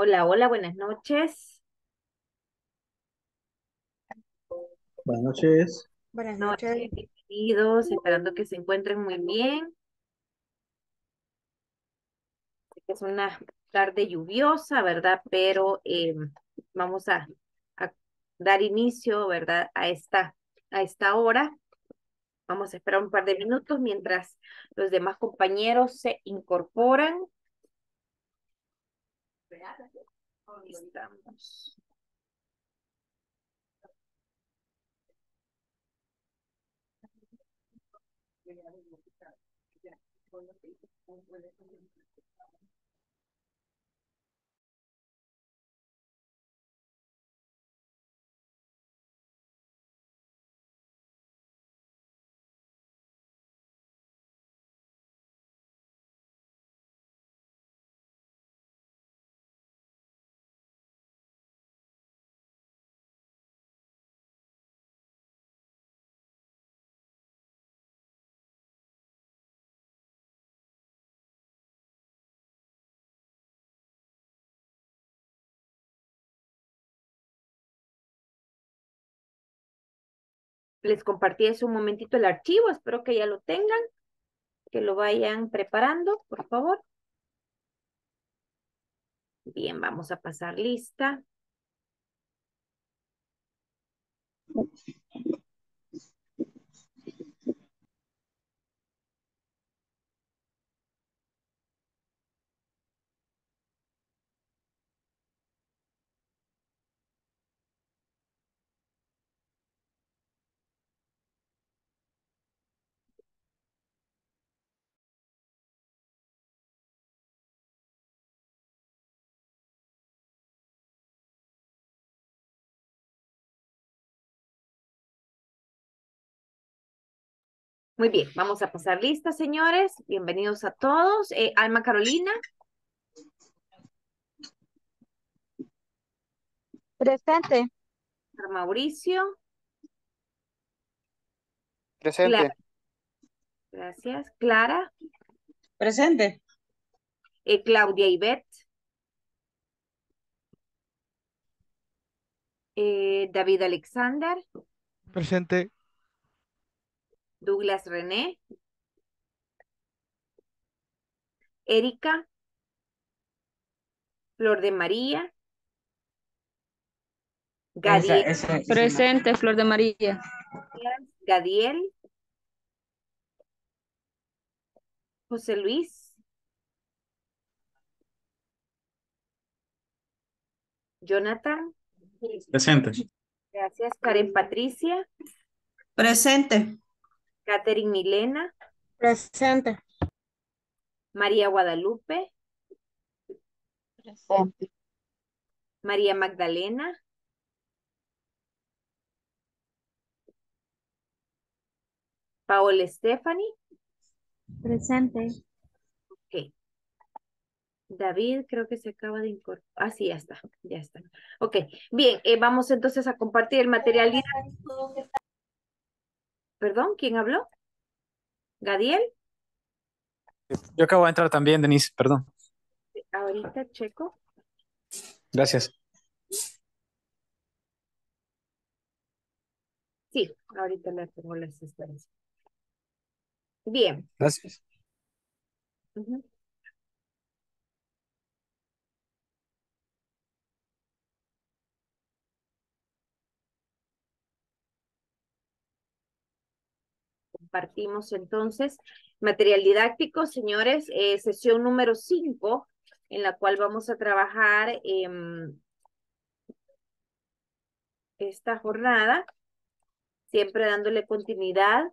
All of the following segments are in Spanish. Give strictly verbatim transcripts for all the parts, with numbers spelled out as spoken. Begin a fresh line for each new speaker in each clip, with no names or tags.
Hola, hola, buenas noches.
Buenas noches.
Buenas
Noches,
noches.
bienvenidos, esperando que se encuentren muy bien. Sé que es una tarde lluviosa, ¿verdad? Pero eh, vamos a, a dar inicio, ¿verdad? A esta, a esta hora. Vamos a esperar un par de minutos mientras los demás compañeros se incorporan. Ahí estamos. Les compartí hace un momentito el archivo, espero que ya lo tengan, que lo vayan preparando, por favor. Bien, vamos a pasar lista. Muy bien, vamos a pasar lista, señores. Bienvenidos a todos. Eh, Alma Carolina,
Presente.
Mauricio, Clara,
Presente.
gracias. Clara,
Presente.
eh, Claudia Ivette, eh, David Alexander,
Presente.
Douglas René, Erika, Flor de María,
Esa,
Gadiel,
esa, esa
Presente, Flor de María.
Gadiel, José Luis, Jonathan,
Presente.
gracias. Karen Patricia,
Presente.
Catherine Milena,
Presente.
María Guadalupe,
Presente.
María Magdalena, Paola Stephanie.
Presente.
Ok. David creo que se acaba de incorporar. Ah, sí, ya está, ya está. Ok, bien, eh, vamos entonces a compartir el material didáctico. Perdón, ¿quién habló? ¿Gadiel?
Yo acabo de entrar también, Denise, perdón.
Ahorita checo.
Gracias.
Sí, ahorita le pongo las estancias. Bien.
Gracias.
Ujú. Compartimos entonces material didáctico, señores, eh, sesión número cinco, en la cual vamos a trabajar em, esta jornada, siempre dándole continuidad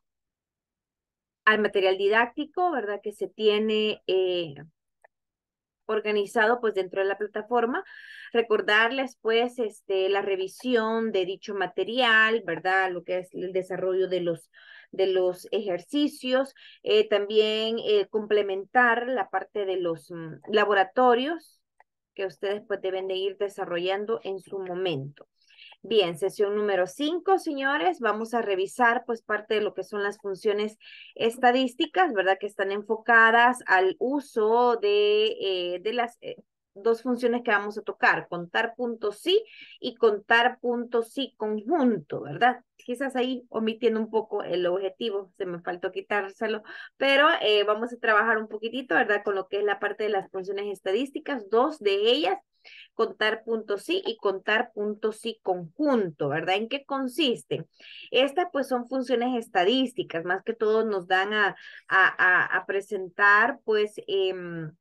al material didáctico, ¿verdad? Que se tiene eh, organizado pues dentro de la plataforma. Recordarles pues este, la revisión de dicho material, ¿verdad? Lo que es el desarrollo de los, de los ejercicios, eh, también eh, complementar la parte de los mm, laboratorios que ustedes pues deben de ir desarrollando en su momento. Bien, sesión número cinco, señores. Vamos a revisar pues parte de lo que son las funciones estadísticas, ¿verdad? Que están enfocadas al uso de, eh, de las, eh, dos funciones que vamos a tocar, contar punto sí y contar punto sí conjunto, ¿verdad? Quizás ahí omitiendo un poco el objetivo, se me faltó quitárselo, pero eh, vamos a trabajar un poquitito, ¿verdad? Con lo que es la parte de las funciones estadísticas, dos de ellas, contar punto sí y contar punto sí conjunto, ¿verdad? ¿En qué consisten? Estas pues son funciones estadísticas, más que todo nos dan a, a, a, a presentar pues... Eh,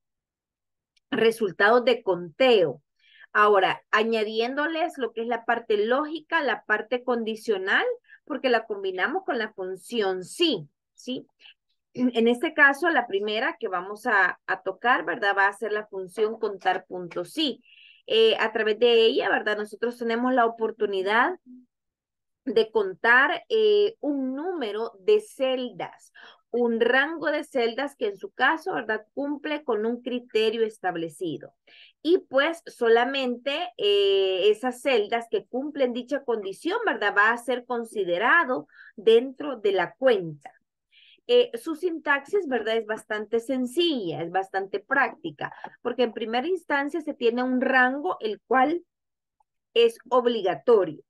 resultados de conteo. Ahora, añadiéndoles lo que es la parte lógica, la parte condicional, porque la combinamos con la función sí, ¿sí? En este caso, la primera que vamos a, a tocar, ¿verdad? Va a ser la función contar puntos sí. Eh, a través de ella, ¿verdad? Nosotros tenemos la oportunidad de contar eh, un número de celdas, un rango de celdas que en su caso, ¿verdad? Cumple con un criterio establecido. Y pues solamente eh, esas celdas que cumplen dicha condición, ¿verdad? Va a ser considerado dentro de la cuenta. Eh, su sintaxis, ¿verdad? Es bastante sencilla, es bastante práctica, porque en primera instancia se tiene un rango el cual es obligatorio.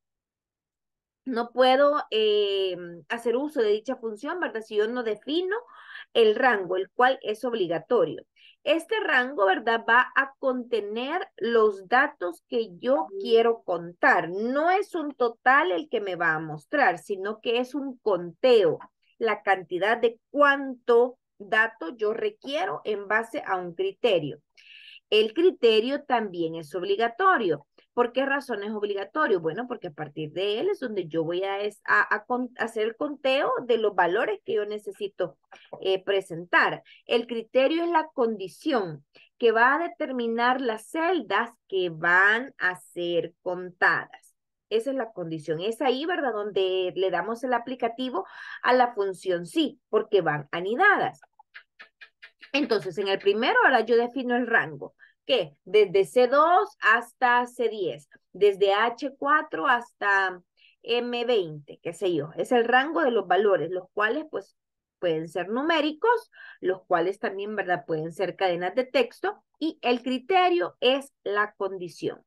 No puedo eh, hacer uso de dicha función, ¿verdad? Si yo no defino el rango, el cual es obligatorio. Este rango, ¿verdad? Va a contener los datos que yo quiero contar. No es un total el que me va a mostrar, sino que es un conteo, la cantidad de cuánto dato yo requiero en base a un criterio. El criterio también es obligatorio. ¿Por qué razón es obligatorio? Bueno, porque a partir de él es donde yo voy a, es, a, a, a hacer el conteo de los valores que yo necesito eh, presentar. El criterio es la condición que va a determinar las celdas que van a ser contadas. Esa es la condición. Es ahí, ¿verdad? Donde le damos el aplicativo a la función sí, porque van anidadas. Entonces, en el primero, ahora yo defino el rango, que desde C dos hasta C diez, desde H cuatro hasta M veinte, qué sé yo. Es el rango de los valores, los cuales pues pueden ser numéricos, los cuales también, ¿verdad? Pueden ser cadenas de texto y el criterio es la condición.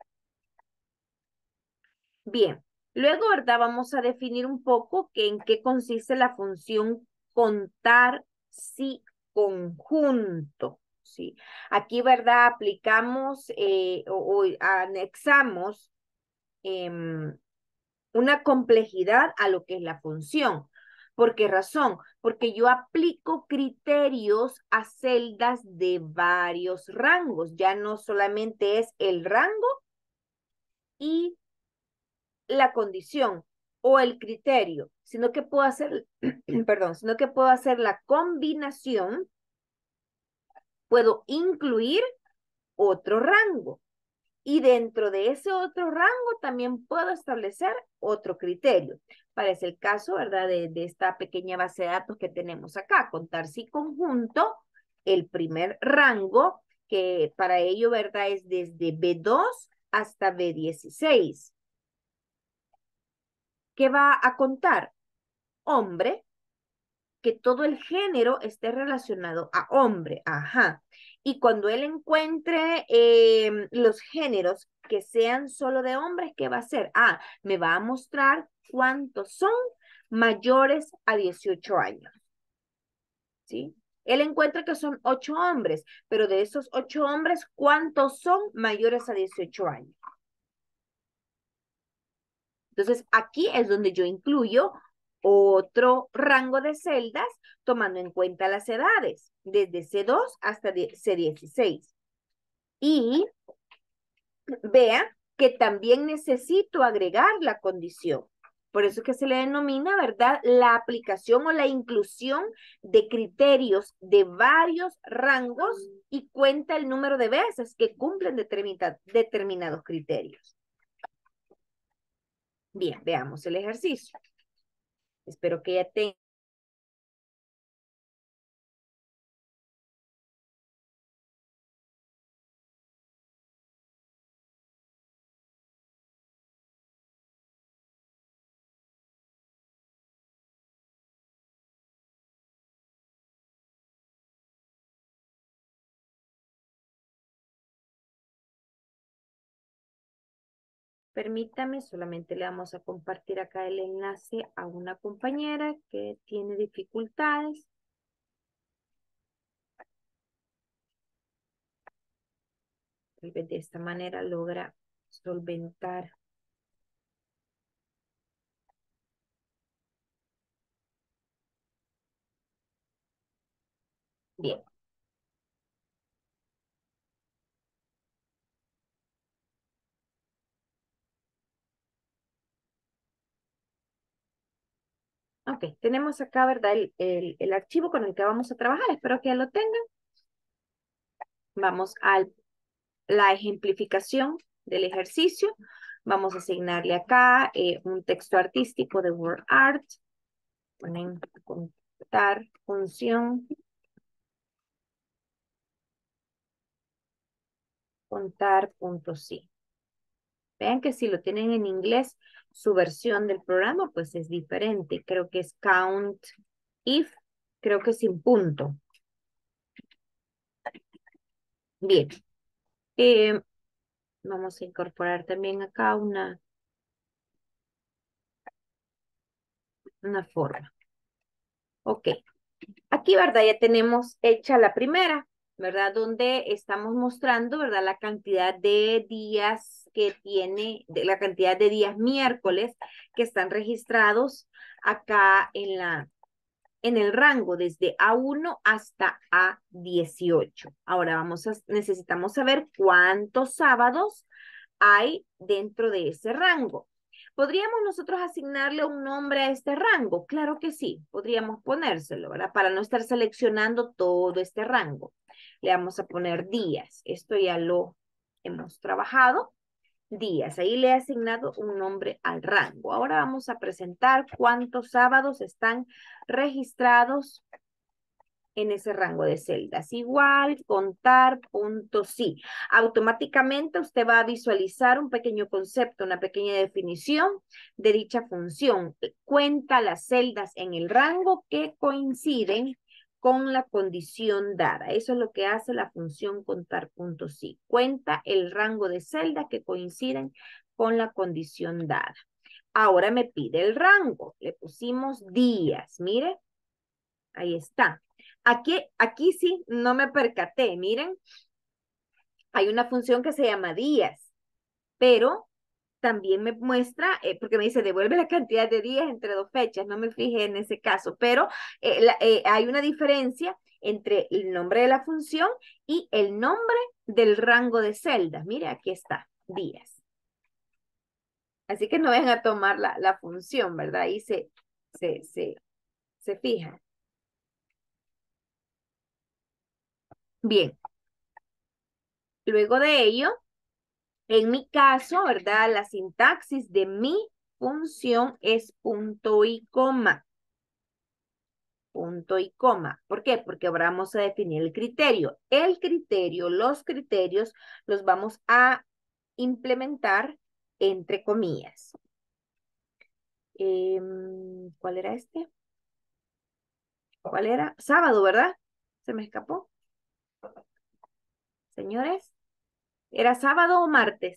Bien, luego, ¿verdad? Vamos a definir un poco que en qué consiste la función contar si conjunto, ¿sí? Aquí, ¿verdad? Aplicamos eh, o, o, anexamos eh, una complejidad a lo que es la función. ¿Por qué razón? Porque yo aplico criterios a celdas de varios rangos. Ya no solamente es el rango y la condición o el criterio, sino que puedo hacer, perdón, sino que puedo hacer la combinación, puedo incluir otro rango. Y dentro de ese otro rango también puedo establecer otro criterio. Para ese el caso, ¿verdad? De, de esta pequeña base de datos que tenemos acá, contar si conjunto, el primer rango, que para ello, ¿verdad? Es desde B dos hasta B dieciséis. ¿Qué va a contar? Hombre, que todo el género esté relacionado a hombre, ajá. Y cuando él encuentre eh, los géneros que sean solo de hombres, ¿qué va a hacer? Ah, me va a mostrar cuántos son mayores a dieciocho años, ¿sí? Él encuentra que son ocho hombres, pero de esos ocho hombres, ¿cuántos son mayores a dieciocho años? Entonces, aquí es donde yo incluyo otro rango de celdas tomando en cuenta las edades, desde C dos hasta C dieciséis. Y vea que también necesito agregar la condición. Por eso es que se le denomina, ¿verdad?, la aplicación o la inclusión de criterios de varios rangos y cuenta el número de veces que cumplen determina, determinados criterios. Bien, veamos el ejercicio. Espero que ya tengan Permítame, solamente le vamos a compartir acá el enlace a una compañera que tiene dificultades. Tal vez de esta manera logra solventar. Bien. Ok, tenemos acá, ¿verdad? El, el, el archivo con el que vamos a trabajar. Espero que lo tengan. Vamos a la ejemplificación del ejercicio. Vamos a asignarle acá eh, un texto artístico de WordArt. Ponen contar función. Contar.sí. Vean que si lo tienen en inglés, su versión del programa pues es diferente. Creo que es count if, creo que sin punto. Bien. Eh, vamos a incorporar también acá una, una forma. Ok. Aquí, ¿verdad? Ya tenemos hecha la primera, ¿verdad? Donde estamos mostrando, ¿verdad? La cantidad de días que tiene, de la cantidad de días miércoles que están registrados acá en la, en el rango desde A uno hasta A dieciocho. Ahora vamos a, necesitamos saber cuántos sábados hay dentro de ese rango. ¿Podríamos nosotros asignarle un nombre a este rango? Claro que sí, podríamos ponérselo, ¿verdad? Para no estar seleccionando todo este rango. Le vamos a poner días. Esto ya lo hemos trabajado. Días. Ahí le he asignado un nombre al rango. Ahora vamos a presentar cuántos sábados están registrados en ese rango de celdas. Igual, contar, punto, sí. Automáticamente usted va a visualizar un pequeño concepto, una pequeña definición de dicha función. Cuenta las celdas en el rango que coinciden con la condición dada. Eso es lo que hace la función contar, punto, sí. Cuenta el rango de celdas que coinciden con la condición dada. Ahora me pide el rango. Le pusimos días. Mire, ahí está. Aquí, aquí sí, no me percaté. Miren, hay una función que se llama días, pero también me muestra, eh, porque me dice, devuelve la cantidad de días entre dos fechas. No me fijé en ese caso, pero eh, la, eh, hay una diferencia entre el nombre de la función y el nombre del rango de celdas. Mire, aquí está, días. Así que no vayan a tomar la, la función, ¿verdad? Ahí se, se, se, se fijan. Bien. Luego de ello, en mi caso, ¿verdad? La sintaxis de mi función es punto y coma. Punto y coma. ¿Por qué? Porque ahora vamos a definir el criterio. El criterio, los criterios, los vamos a implementar entre comillas. Eh, ¿Cuál era este? ¿Cuál era? Sábado, ¿verdad? Se me escapó. Señores, ¿era sábado o martes?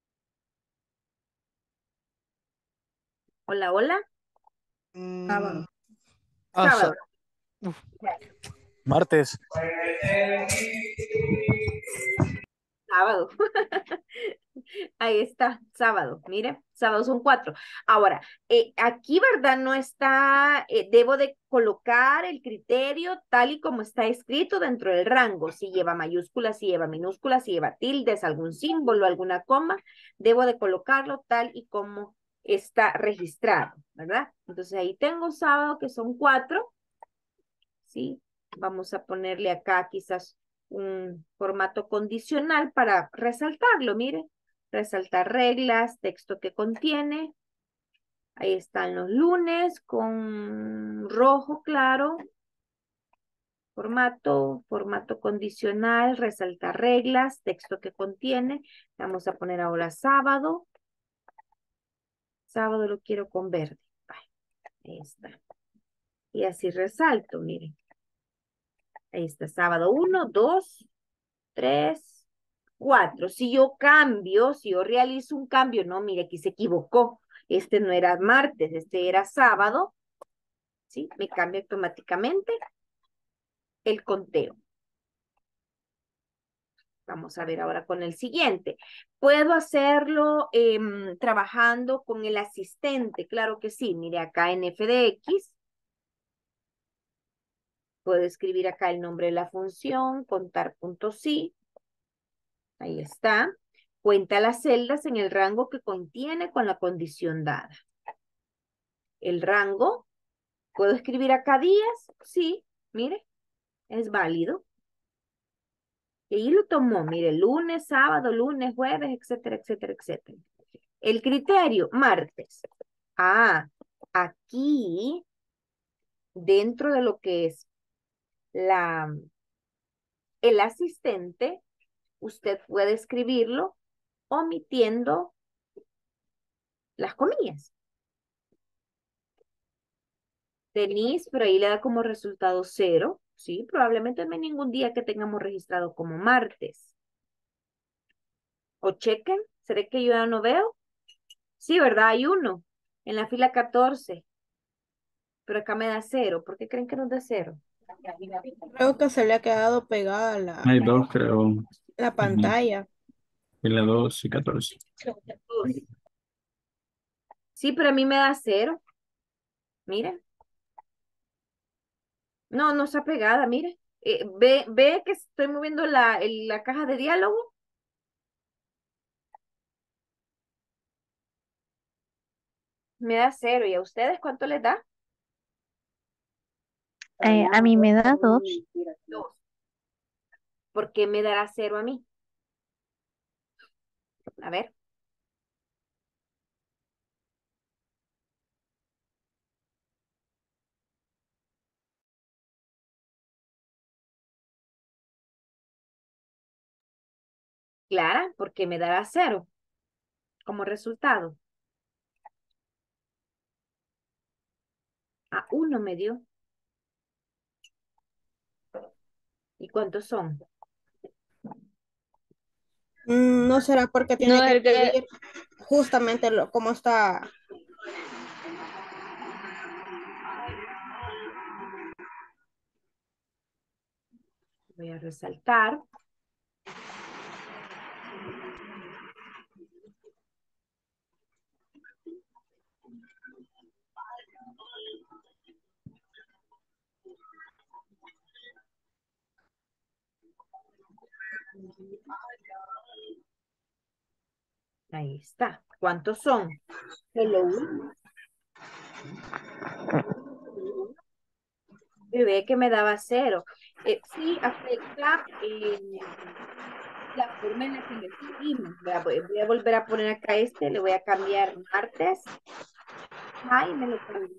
Hola, hola.
Sábado.
Ah,
Sábado.
sa- uf, martes.
Sábado. Ahí está, sábado. Mire, sábado son cuatro. Ahora, eh, aquí, ¿verdad? No está, eh, debo de colocar el criterio tal y como está escrito dentro del rango. Si lleva mayúsculas, si lleva minúsculas, si lleva tildes, algún símbolo, alguna coma, debo de colocarlo tal y como está registrado, ¿verdad? Entonces ahí tengo sábado que son cuatro. ¿Sí? Vamos a ponerle acá quizás un formato condicional para resaltarlo, mire. Resaltar reglas, texto que contiene. Ahí están los lunes con rojo claro. Formato, formato condicional, resaltar reglas, texto que contiene. Vamos a poner ahora sábado. Sábado lo quiero con verde. Ahí está. Y así resalto, miren. Ahí está, sábado uno, dos, tres, Cuatro, si yo cambio, si yo realizo un cambio, no, mire, aquí se equivocó. Este no era martes, este era sábado. ¿Sí? Me cambia automáticamente el conteo. Vamos a ver ahora con el siguiente. ¿Puedo hacerlo eh, trabajando con el asistente? Claro que sí. Mire acá en F de X. Puedo escribir acá el nombre de la función, contar.sí. Ahí está. Cuenta las celdas en el rango que contiene con la condición dada. El rango, ¿puedo escribir acá días? Sí, mire, es válido. Y ahí lo tomó, mire, lunes, sábado, lunes, jueves, etcétera, etcétera, etcétera. El criterio, martes. Ah, aquí, dentro de lo que es la, el asistente, usted puede escribirlo omitiendo las comillas. Denise, pero ahí le da como resultado cero. Sí, probablemente no hay ningún día que tengamos registrado como martes. O chequen, ¿será que yo ya no veo? Sí, ¿verdad? Hay uno en la fila catorce. Pero acá me da cero. ¿Por qué creen que nos da cero?
Creo que se le ha quedado pegada la,
Hay dos, creo.
la pantalla.
Y la dos y catorce.
Dos. Sí, pero a mí me da cero. Miren. No, no está pegada, mire. Eh, ve, ve que estoy moviendo la, el- la caja de diálogo. Me da cero. ¿Y a ustedes cuánto les da?
Eh, a mí me da dos.
Dos. ¿Por qué me dará cero a mí? A ver. Clara, ¿por qué me dará cero como resultado? A uno me dio. ¿Y cuántos son?
Mm, ¿No será porque tiene
No,
que
el que,
escribir justamente lo, cómo está?
Voy a resaltar. Ahí está. ¿Cuántos son? Solo uno. Y ve que me daba cero. Eh, sí, afecta eh, la forma en la que lo escribimos. Vea, Voy, voy a volver a poner acá este, le voy a cambiar martes. Ay, me lo cambié.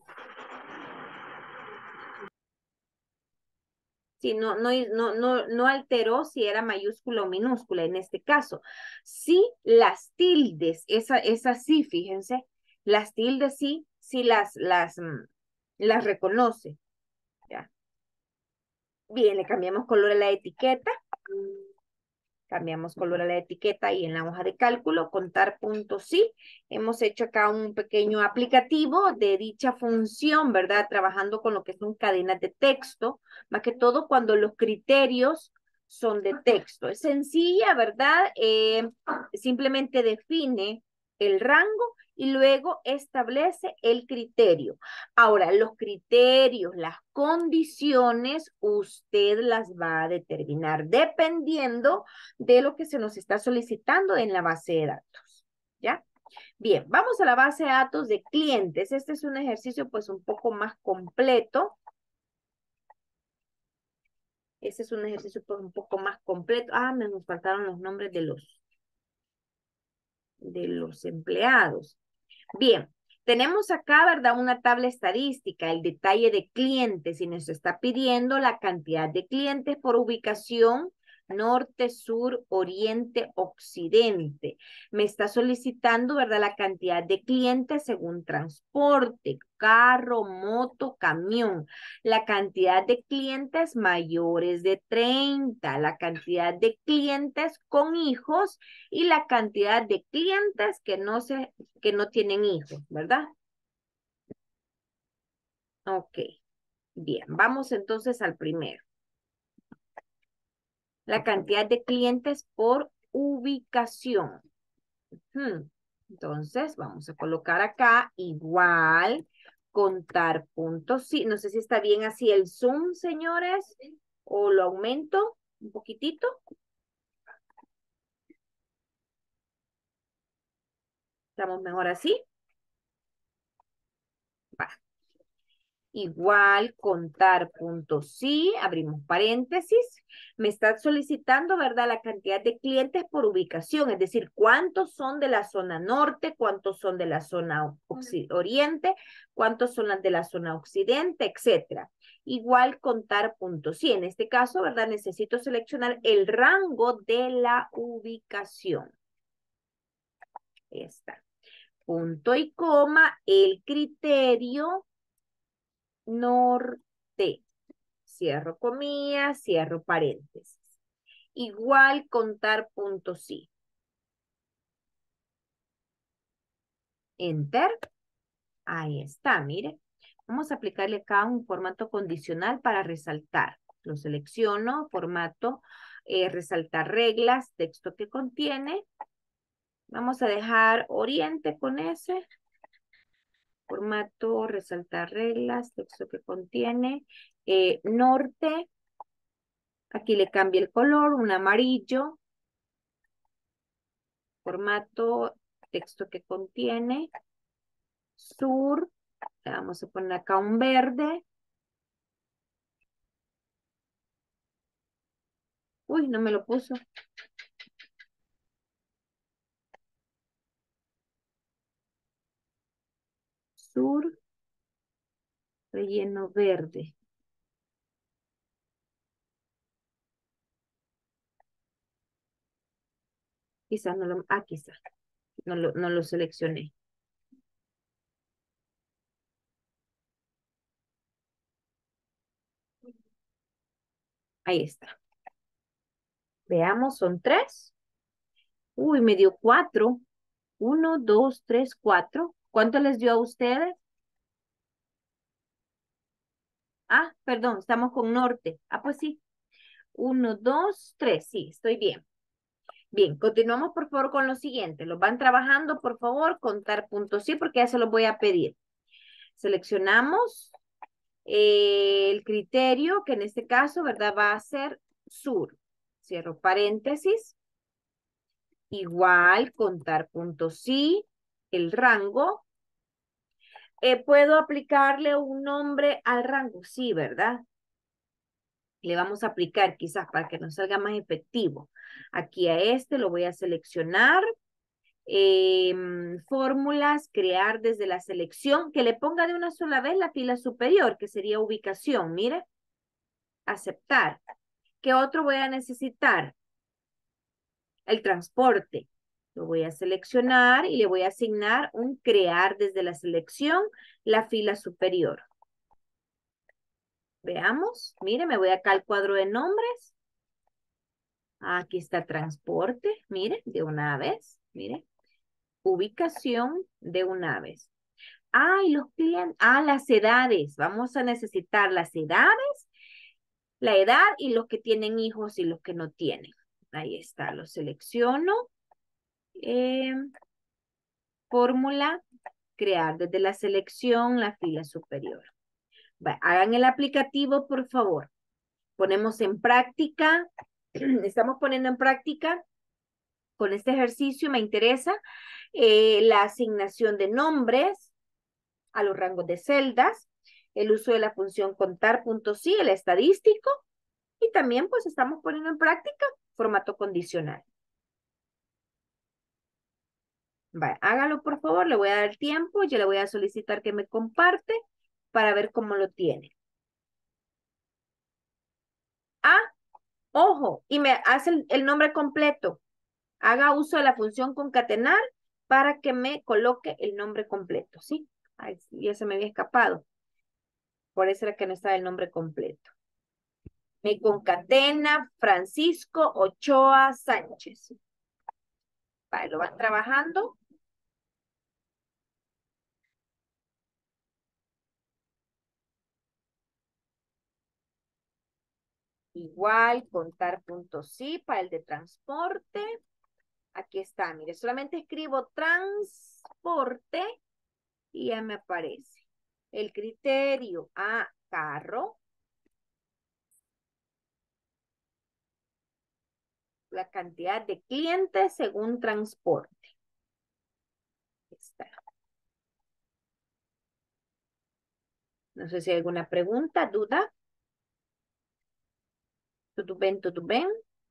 Sí, no, no, no, no, no alteró si era mayúscula o minúscula en este caso. Sí, las tildes, esa, esa sí, fíjense, las tildes sí, sí las, las, mm, las reconoce. ¿Ya? Bien, le cambiamos color a la etiqueta. Cambiamos color a la etiqueta y en la hoja de cálculo, contar puntos sí. Hemos hecho acá un pequeño aplicativo de dicha función, ¿verdad? Trabajando con lo que son cadenas de texto, más que todo cuando los criterios son de texto. Es sencilla, ¿verdad? Eh, simplemente define el rango y luego establece el criterio. Ahora, los criterios, las condiciones, usted las va a determinar dependiendo de lo que se nos está solicitando en la base de datos. ¿Ya? Bien, vamos a la base de datos de clientes. Este es un ejercicio pues un poco más completo. Este es un ejercicio pues un poco más completo. Ah, me nos faltaron los nombres de los, de los empleados. Bien, tenemos acá, ¿verdad? Una tabla estadística, el detalle de clientes y nos está pidiendo la cantidad de clientes por ubicación norte, sur, oriente, occidente. Me está solicitando, ¿verdad? La cantidad de clientes según transporte, carro, moto, camión. La cantidad de clientes mayores de treinta, la cantidad de clientes con hijos y la cantidad de clientes que no, se, que no tienen hijos, ¿verdad? Ok, bien, vamos entonces al primero. La cantidad de clientes por ubicación. Hmm. Entonces, vamos a colocar acá igual, contar puntos. Sí, no sé si está bien así el zoom, señores, o lo aumento un poquitito. ¿Estamos mejor así? Va. Igual, contar puntos, sí, abrimos paréntesis. Me está solicitando, ¿verdad? La cantidad de clientes por ubicación, es decir, cuántos son de la zona norte, cuántos son de la zona oriente, cuántos son las de la zona occidente, etcétera. Igual, contar puntos, sí, en este caso, ¿verdad? Necesito seleccionar el rango de la ubicación. Ahí está. Punto y coma, el criterio norte. Cierro comillas, cierro paréntesis. Igual contar puntos sí. Enter. Ahí está, mire. Vamos a aplicarle acá un formato condicional para resaltar. Lo selecciono, formato, eh, resaltar reglas, texto que contiene. Vamos a dejar oriente con ese. Formato, resaltar reglas, texto que contiene. Eh, norte. Aquí le cambia el color, un amarillo. Formato, texto que contiene. Sur. Le vamos a poner acá un verde. Uy, no me lo puso. Sur. Relleno verde. Quizás no lo... Ah, quizás. No lo, no lo seleccioné. Ahí está. Veamos, son tres. Uy, me dio cuatro. Uno, dos, tres, cuatro. ¿Cuánto les dio a ustedes? Ah, perdón, estamos con norte. Ah, pues sí. Uno, dos, tres. Sí, estoy bien. Bien, continuamos por favor con lo siguiente. Los van trabajando, por favor, contar puntos sí, porque ya se los voy a pedir. Seleccionamos eh, el criterio, que en este caso, ¿verdad? Va a ser sur. Cierro paréntesis. Igual, contar puntos sí, el rango. Eh, ¿Puedo aplicarle un nombre al rango? Sí, ¿verdad? Le vamos a aplicar quizás para que nos salga más efectivo. Aquí a este lo voy a seleccionar. Eh, fórmulas, crear desde la selección, que le ponga de una sola vez la fila superior, que sería ubicación, mire. Aceptar. ¿Qué otro voy a necesitar? El transporte. Lo voy a seleccionar y le voy a asignar un crear desde la selección la fila superior. Veamos. Mire, me voy acá al cuadro de nombres. Aquí está transporte. Mire, de una vez. Mire. Ubicación de una vez. Ah, y los clientes. Ah, las edades. Vamos a necesitar las edades, la edad y los que tienen hijos y los que no tienen. Ahí está, lo selecciono. Eh, fórmula, crear desde la selección la fila superior. Va, hagan el aplicativo, por favor. Ponemos en práctica. Estamos poniendo en práctica con este ejercicio. Me interesa eh, la asignación de nombres a los rangos de celdas, el uso de la función contar puntos sí, el estadístico, y también pues estamos poniendo en práctica formato condicional. Vale, hágalo por favor, le voy a dar tiempo, yo le voy a solicitar que me comparte para ver cómo lo tiene. Ah, Ojo, y me hace el, el nombre completo. Haga uso de la función concatenar para que me coloque el nombre completo, ¿sí? Ay, sí, ya se me había escapado. Por eso era que no estaba el nombre completo. Me concatena Francisco Ochoa Sánchez. Vale, lo van trabajando. Igual, contar puntos sí para el de transporte. Aquí está, mire, solamente escribo transporte y ya me aparece. El criterio a carro. La cantidad de clientes según transporte. Aquí está. No sé si hay alguna pregunta, duda. ¿Todo bien, todo bien?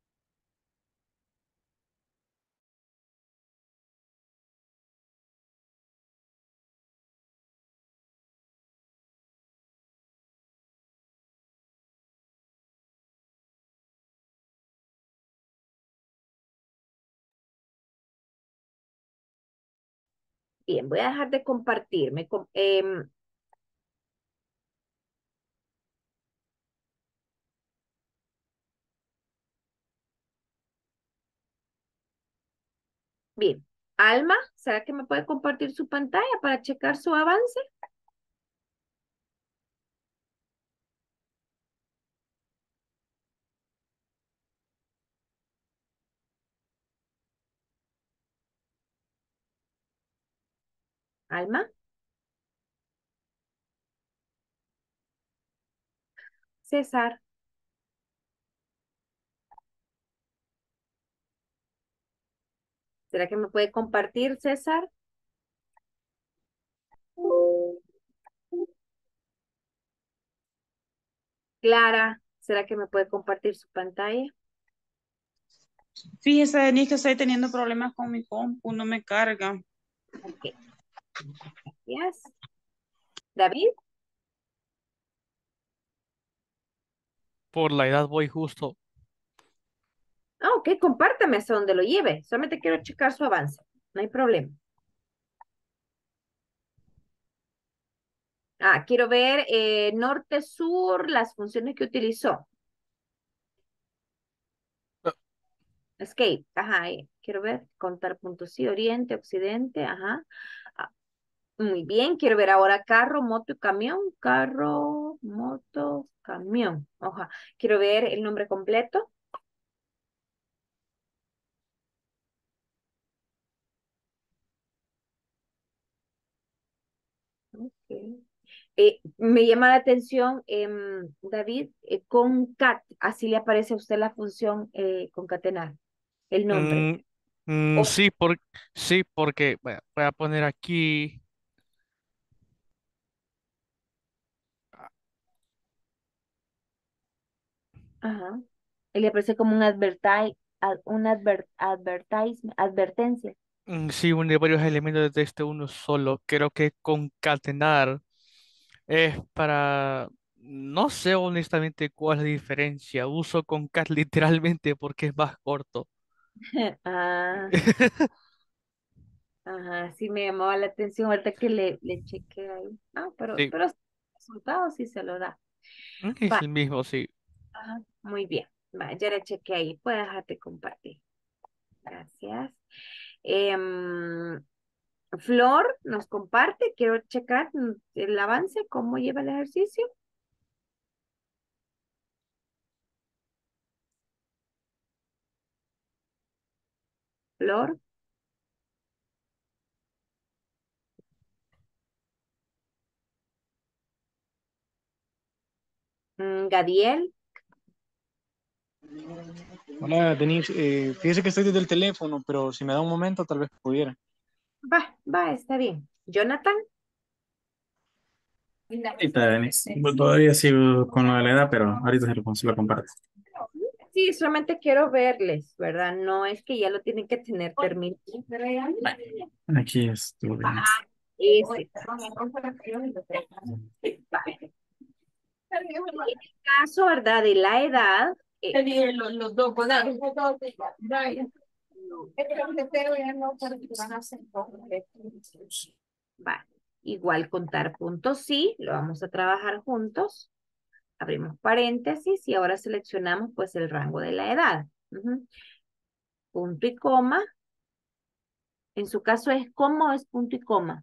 Bien, voy a dejar de compartirme. com- em, bien. Alma, ¿será que me puede compartir su pantalla para checar su avance? Alma, César, ¿será que me puede compartir, César? Clara, ¿será que me puede compartir su pantalla?
Fíjese, Denise, que estoy teniendo problemas con mi compu, no me carga.
Ok, gracias. David,
Por la edad voy justo.
ah, ok, compártame hasta donde lo lleve. Solamente quiero checar su avance. No hay problema. Ah, quiero ver eh, norte-sur, las funciones que utilizó.
Ah,
Escape, ajá, ahí. Quiero ver, contar puntos, sí, oriente, occidente, ajá. Ah, muy bien, quiero ver ahora carro, moto y camión. Carro, moto, camión. Ajá. Quiero ver el nombre completo. Ok. Eh, me llama la atención, em, David, eh, concat, así le aparece a usted la función eh, concatenar, el nombre.
mm, mm,
O,
sí, por, sí, porque voy a, voy a poner aquí.
ajá. Y le aparece como un adverti, ad- un adver, advertisement, advertencia.
mm, Sí, une varios elementos de este uno solo. Creo que concatenar es para. No sé honestamente cuál es la diferencia. Uso concat literalmente porque es más corto.
Ah, ajá, sí me llamaba la atención ahorita que le, le chequeé ahí. Ah, pero,
Sí,
pero el resultado sí se lo da.
mm, es
Va,
el mismo, sí.
ajá, muy bien. Va, ya le chequeé ahí. Puedes dejarte compartir. Gracias. Em, Flor nos comparte. Quiero checar mm, el avance, cómo lleva el ejercicio. Flor, mm, Gadiel.
Hola, Denise. Eh, fíjese que estoy desde el teléfono, pero si me da un momento, tal vez pudiera.
Va, va, está bien. Jonathan.
Ahorita, Denise. Pues todavía sigo con lo de la edad, pero ahorita se lo, se lo comparto.
Sí, solamente quiero verles, ¿verdad? No es que ya lo tienen que tener terminado.
Aquí estuvo, Denise.
Ese. Va. En el caso, ¿verdad? De la edad, eh,
Te dije los, los dos, ¿verdad?
va. Igual contar puntos sí, lo vamos a trabajar juntos. Abrimos paréntesis y ahora seleccionamos pues el rango de la edad. Ujú. Punto y coma. En su caso es coma o es punto y coma.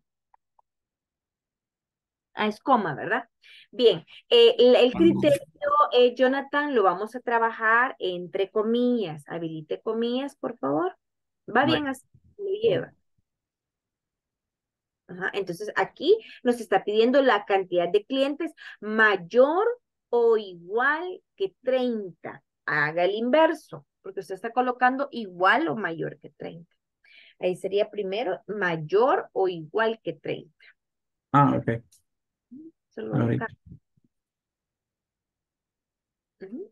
Ah, es coma, ¿verdad? Bien, eh, el, el criterio, eh, Jonathan, lo vamos a trabajar entre comillas. Habilite comillas, por favor. Va bien
Vale.
así, lo lleva. Ajá, entonces aquí nos está pidiendo la cantidad de clientes mayor o igual que treinta. Haga el inverso, porque usted está colocando igual o mayor que treinta. Ahí sería primero mayor o igual que treinta.
Ah, ok.
Solo
Ahorita.
acá. Ujú.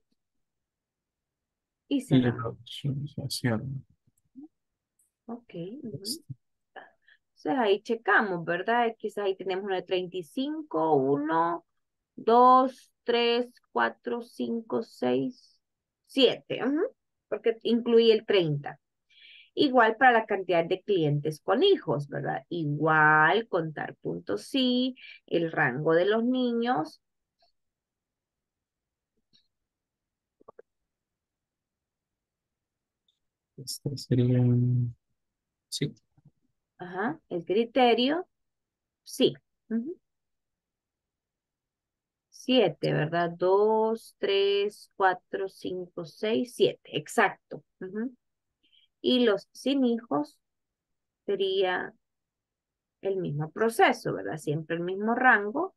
Y
Y
cerramos.
la visualización.
Ok. Ujú. Entonces ahí checamos, ¿verdad? Quizás ahí tenemos una de treinta y cinco, uno, dos, tres, cuatro, cinco, seis, siete, ujú, porque incluye el treinta. Igual para la cantidad de clientes con hijos, ¿verdad? Igual contar puntos sí, el rango de los niños,
Este sería. Sí.
ajá, el criterio, sí. Ujú. Siete, ¿verdad? Dos, tres, cuatro, cinco, seis, siete, exacto. Ujú. Y los sin hijos sería el mismo proceso, ¿verdad? Siempre el mismo rango.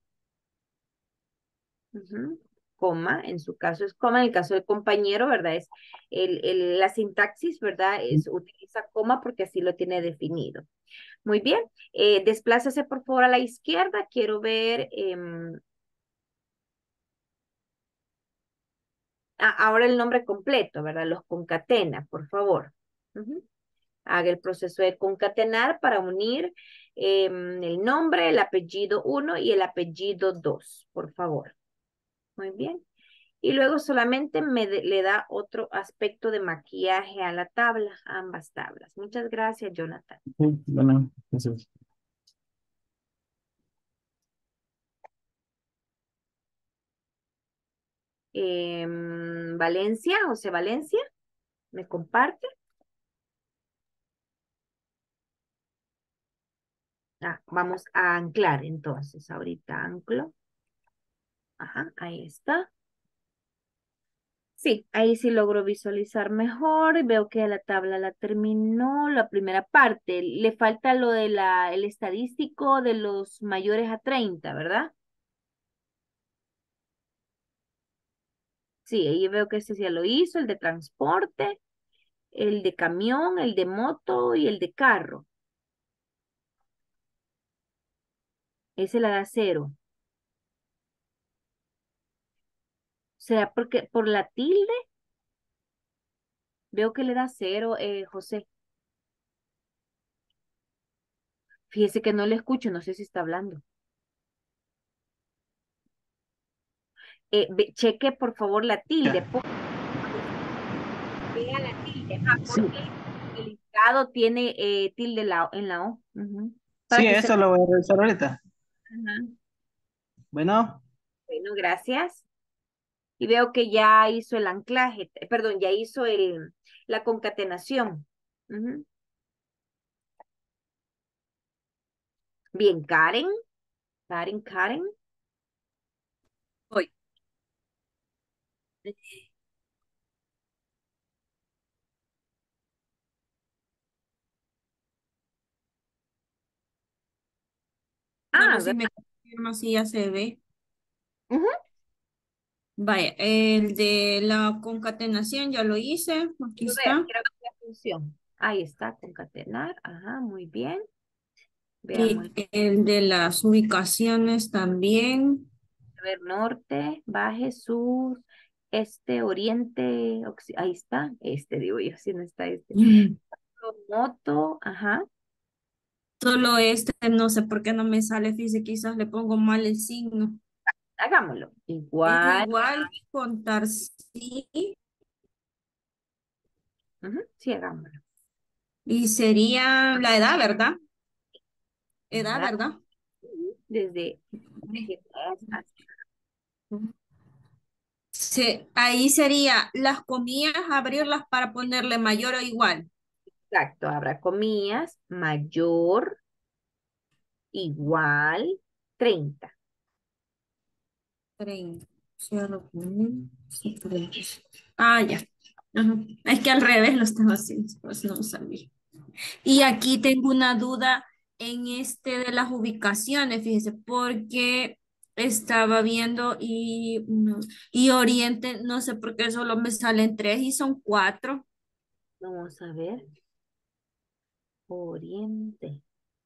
Ujú. Coma, en su caso es coma, en el caso del compañero, ¿verdad? Es el, el- la sintaxis, ¿verdad? Es, utiliza coma porque así lo tiene definido. Muy bien, eh, desplácese por favor a la izquierda. Quiero ver em, ah, ahora el nombre completo, ¿verdad? Los concatena, por favor. Ujú. Haga el proceso de concatenar para unir em, el nombre, el apellido uno y el apellido dos, por favor. Muy bien. Y luego solamente me de- le da otro aspecto de maquillaje a la tabla, a ambas tablas. Muchas gracias, Jonathan.
Sí, bueno, entonces.
Em, Valencia, José Valencia, ¿me comparte? Ah, vamos a anclar entonces. Ahorita anclo. Ajá, ahí está. Sí, ahí sí logro visualizar mejor. Veo que la tabla la terminó, la primera parte. Le falta lo de la, el estadístico de los mayores a treinta, ¿verdad? Sí, ahí veo que ese ya lo hizo, el de transporte, el de camión, el de moto y el de carro. Ese la da cero. ¿Será porque por la tilde? Veo que le da cero, eh, José. Fíjese que no le escucho, no sé si está hablando. Eh, ve- cheque por favor la tilde.
Ya.
po- Vea la tilde, ajá,
Sí,
porque el listado tiene eh, tilde la- en la O. Ujú.
Sí,
Para que
eso
sepa.
lo voy a revisar ahorita.
Ajá.
Bueno,
Bueno, gracias. Y veo que ya hizo el anclaje, eh, perdón, ya hizo el, la concatenación. Ujú. Bien, Karen, Karen, Karen. Voy.
Bueno,
Ah,
si
¿verdad?
me confirma si ya se ve.
Ujú.
Vaya, el de la concatenación ya lo hice. Aquí
Quiero ver,
está.
quiero ver la función. Ahí está, concatenar. Ajá, muy bien. Veamos.
Y el de las ubicaciones también.
A ver, norte, baje, sur, este, oriente, occi- ahí está. Este, digo yo, si no está este.
Mm.
Moto, ajá.
Solo este, no sé por qué no me sale. Fíjese, quizás le pongo mal el signo.
Hagámoslo.
Es
Igual.
igual contar sí.
Ujú, sí, hagámoslo.
Y sería la edad, ¿verdad? Edad,
¿Verdad?
¿verdad?
Ujú, Desde, desde tres hasta-
Se- ahí sería las comillas, abrirlas para ponerle mayor o igual.
exacto, habrá comillas, mayor, igual, treinta.
treinta. Cierro comillas, sí, treinta. Ah, ya. Ajá. Es que al revés lo estaba haciendo, pues no sabía. Y aquí tengo una duda en este de las ubicaciones, fíjese, porque estaba viendo y, no- y Oriente, no sé por qué solo me salen tres y son cuatro.
Vamos a ver. Oriente.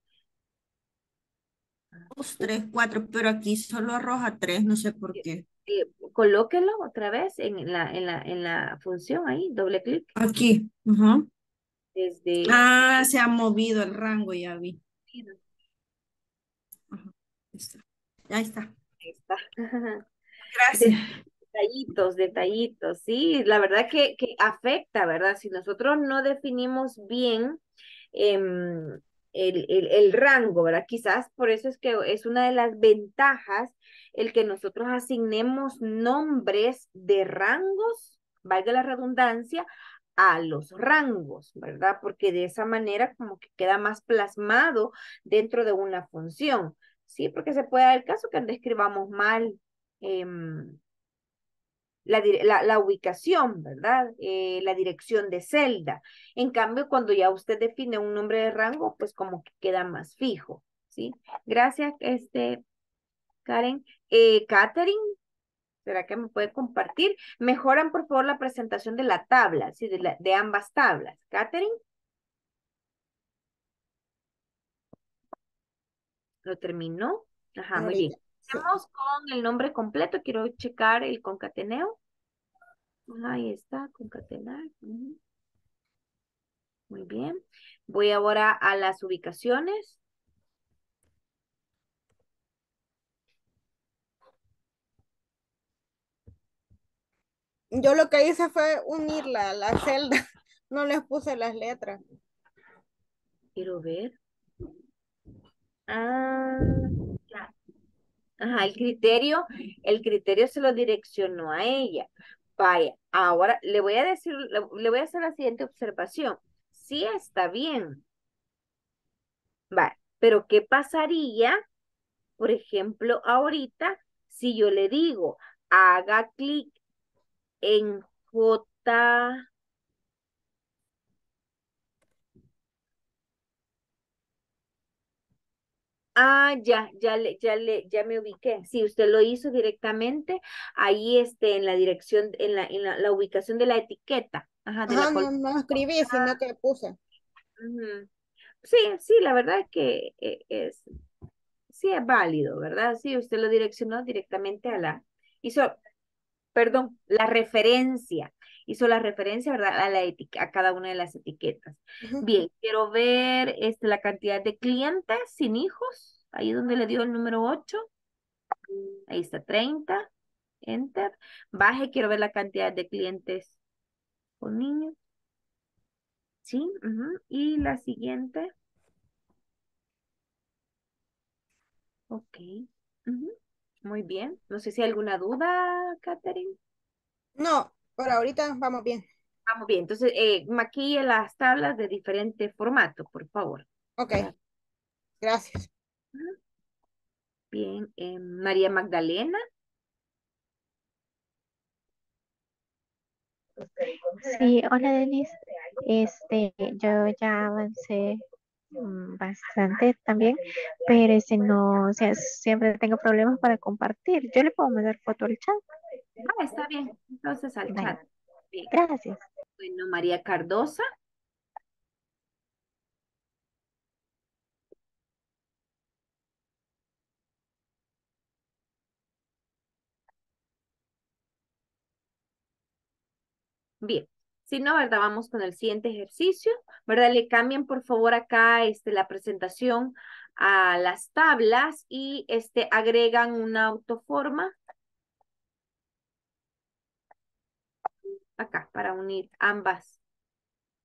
Dos, tres, cuatro, pero aquí solo arroja tres, no sé por qué.
Eh, colóquelo otra vez en la, en la, en la función ahí, doble clic.
Aquí, ajá.
Desde.
Ah, se ha movido el rango, ya vi. Ajá, ahí está. Ahí está.
Ahí está.
Gracias.
Detallitos, detallitos, sí, la verdad que, que afecta, ¿verdad? Si nosotros no definimos bien em, el, el, el rango, ¿verdad? Quizás por eso es que es una de las ventajas el que nosotros asignemos nombres de rangos, valga la redundancia, a los rangos, ¿verdad? Porque de esa manera como que queda más plasmado dentro de una función, ¿sí? Porque se puede dar el caso que describamos mal. em, la, la, la ubicación, ¿verdad? Eh, la dirección de celda. En cambio, cuando ya usted define un nombre de rango, pues como que queda más fijo, ¿sí? Gracias, este, Karen. Eh, Catherine, ¿será que me puede compartir? Mejoran, por favor, la presentación de la tabla, ¿sí? De, la, de ambas tablas. Catherine, ¿lo terminó? Ajá, muy bien.
Ahorita, sí.
Vamos con el nombre completo. Quiero checar el concateneo. Ajá, ahí está, concatenar. Uh-huh. Muy bien. Voy ahora a las ubicaciones.
Yo lo que hice fue unir la, la celda, no les puse las letras.
Quiero ver. Ah, ya. Ajá, el criterio, el criterio se lo direccionó a ella. Vaya, ahora le voy a decir, le, le voy a hacer la siguiente observación. Sí está bien. Vale, pero ¿qué pasaría, por ejemplo, ahorita si yo le digo, haga clic en J. Ah, ya, ya le, ya le, ya me ubiqué. Si usted lo hizo directamente, ahí este, en la dirección, en la, en la, la ubicación de la etiqueta. Ajá, de la
Ajá,
col-
no, no escribí, sino que puse.
Ujú. Sí, sí, la verdad es que eh, es, sí es válido, ¿verdad? Sí, usted lo direccionó directamente a la, hizo, perdón, la referencia, hizo la referencia, ¿verdad? A la eti- a cada una de las etiquetas.
Ujú.
Bien, quiero ver este, la cantidad de clientes sin hijos, ahí donde le dio el número ocho. Ahí está treinta. Enter. Baje, quiero ver la cantidad de clientes con niños. Sí. Ujú. Y la siguiente. Ok. Ujú. Muy bien. No sé si hay alguna duda, Catherine.
No, por ahorita vamos bien.
Vamos bien. Entonces, eh, maquille las tablas de diferente formato, por favor.
Ok,
Para-
gracias.
Ujú. Bien. eh, María Magdalena.
Sí, hola Denise. Este, yo ya avancé mm, bastante también, pero ese no, o sea, siempre tengo problemas para compartir. Yo le puedo mandar foto al chat.
Ah, está bien. Entonces, al
Vale,
chat. Bien.
gracias.
Bueno, María Cardosa. Bien, si no, ¿verdad? Vamos con el siguiente ejercicio, ¿verdad? Le cambian por favor acá este, la presentación a las tablas y este, agregan una autoforma acá para unir ambas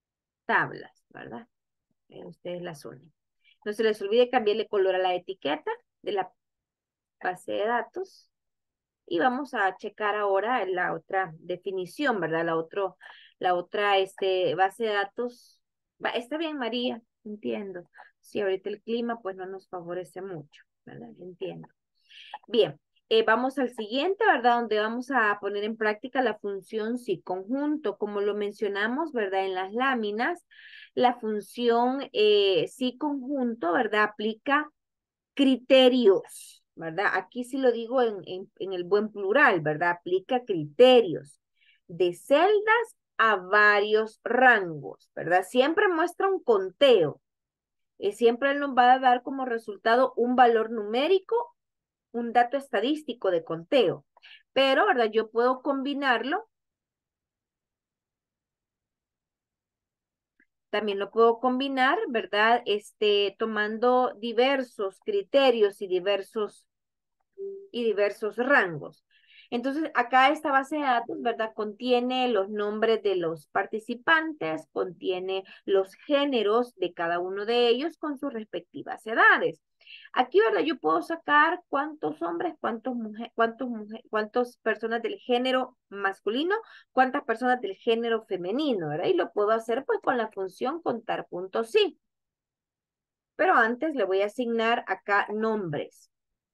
tablas, ¿verdad? Eh, ustedes las unen. No se les olvide cambiarle color a la etiqueta de la base de datos. Y vamos a checar ahora la otra definición, ¿verdad? La, otro, la otra este, base de datos. Va, está bien, María, entiendo. Si ahorita el clima pues no nos favorece mucho, ¿verdad? Entiendo. Bien, eh, vamos al siguiente, ¿verdad? Donde vamos a poner en práctica la función sí conjunto. Como lo mencionamos, ¿verdad? En las láminas, la función eh, sí conjunto, ¿verdad? Aplica criterios, ¿verdad? Aquí sí lo digo en, en, en el buen plural, ¿verdad? Aplica criterios de celdas a varios rangos, ¿verdad? Siempre muestra un conteo. Y siempre nos va a dar como resultado un valor numérico, un dato estadístico de conteo. Pero, ¿verdad? Yo puedo combinarlo. También lo puedo combinar, ¿verdad? Este, tomando diversos criterios y diversos, y diversos rangos. Entonces, acá esta base de datos, ¿verdad? Contiene los nombres de los participantes, contiene los géneros de cada uno de ellos con sus respectivas edades. Aquí, ¿verdad? Yo puedo sacar cuántos hombres, cuántos mujeres, cuántos mujeres, cuántas personas del género masculino, cuántas personas del género femenino, ¿verdad? Y lo puedo hacer pues con la función contar puntos sí. Pero antes le voy a asignar acá nombres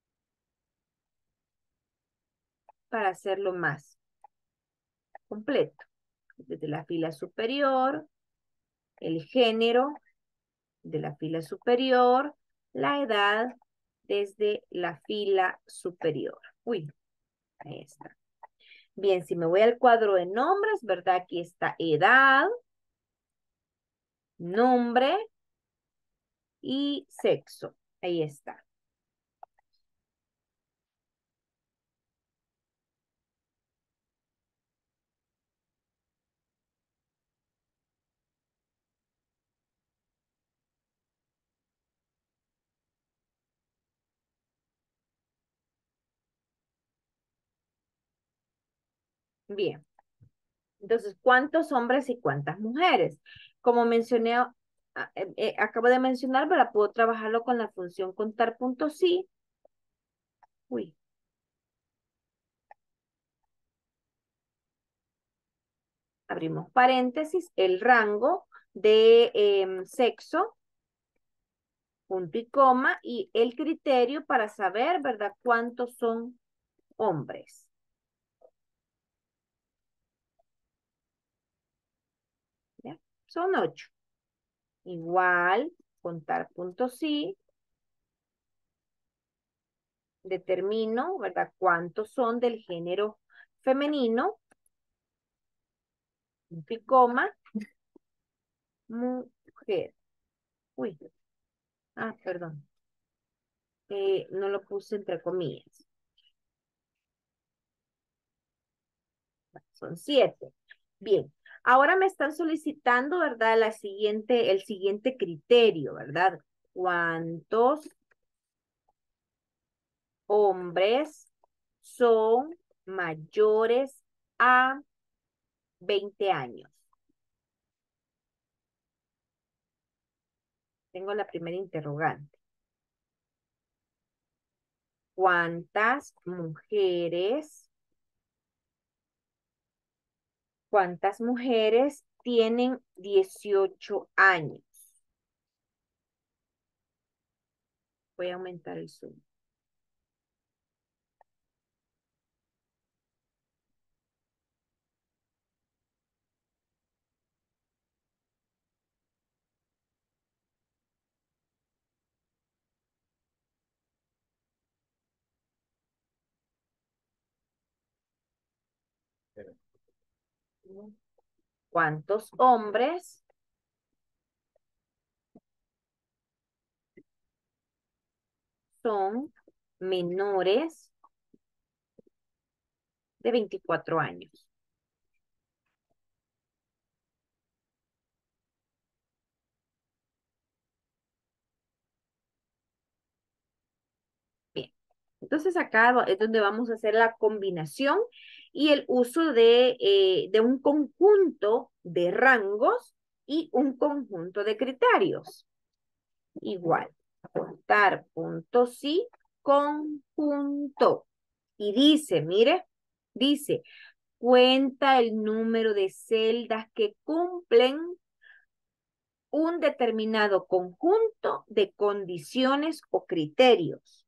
para hacerlo más completo. Desde la fila superior, el género de la fila superior, la edad desde la fila superior. Uy, ahí está. Bien, si me voy al cuadro de nombres, ¿verdad? Aquí está edad, nombre y sexo. Ahí está. Bien. Entonces, ¿cuántos hombres y cuántas mujeres? Como mencioné, ah, eh, eh, acabo de mencionar, ¿verdad? Puedo trabajarlo con la función contar puntos sí. Uy. Abrimos paréntesis, el rango de eh, sexo, punto y coma, y el criterio para saber, ¿verdad? ¿Cuántos son hombres? ¿Ya? Son ocho. Igual, contar puntos sí. Determino, ¿verdad? ¿Cuántos son del género femenino? Punto y coma. Mujer. Uy. Ah, perdón. Eh, no lo puse entre comillas. Son siete. Bien. Ahora me están solicitando, ¿verdad? La siguiente, el siguiente criterio, ¿verdad? ¿Cuántos hombres son mayores a veinte años? Tengo la primera interrogante. ¿Cuántas mujeres, cuántas mujeres tienen dieciocho años? Voy a aumentar el zoom. ¿Cuántos hombres son menores de veinticuatro años? Bien, entonces acá es donde vamos a hacer la combinación y el uso de, eh, de un conjunto de rangos y un conjunto de criterios. Igual, contar punto sí, conjunto. Y dice, mire, dice, cuenta el número de celdas que cumplen un determinado conjunto de condiciones o criterios.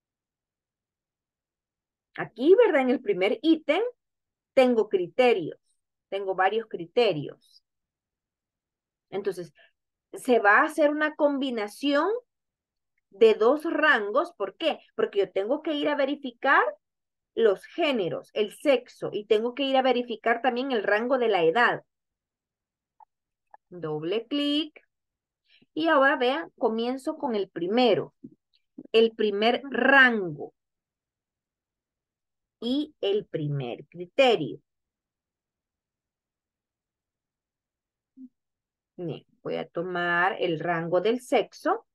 Aquí, ¿verdad? En el primer ítem tengo criterios, tengo varios criterios. Entonces, se va a hacer una combinación de dos rangos. ¿Por qué? Porque yo tengo que ir a verificar los géneros, el sexo, y tengo que ir a verificar también el rango de la edad. Doble clic. Y ahora vean, comienzo con el primero. El primer rango. Y el primer criterio. Bien, voy a tomar el rango del sexo.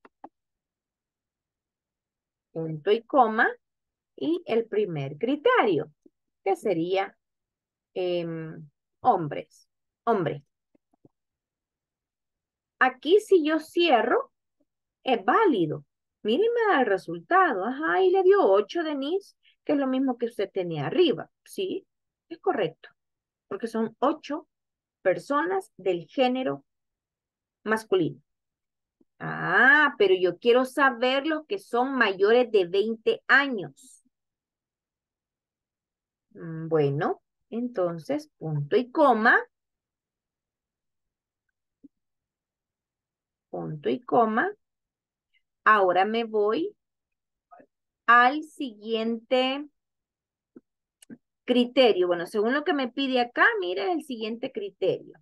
Punto y coma. Y el primer criterio, que sería eh, hombres. Hombre. Aquí si yo cierro, es válido. Miren, me da el resultado. Ajá, y le dio ocho, Denise, que es lo mismo que usted tenía arriba. Sí, es correcto. Porque son ocho personas del género masculino. Ah, pero yo quiero saber los que son mayores de veinte años. Mm, Bueno, entonces, punto y coma. Punto y coma. Ahora me voy al siguiente criterio. Bueno, según lo que me pide acá, mire el siguiente criterio.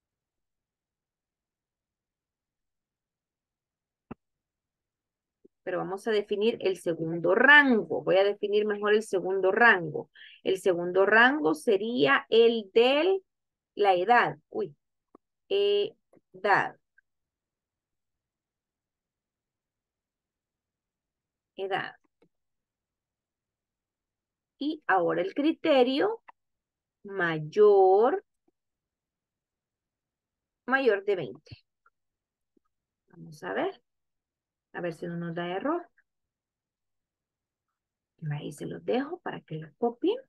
Pero vamos a definir el segundo rango. Voy a definir mejor el segundo rango. El segundo rango sería el de la edad. Uy, edad. Edad. Y ahora el criterio mayor, mayor de veinte. Vamos a ver. A ver si no nos da error. Ahí se los dejo para que lo copien.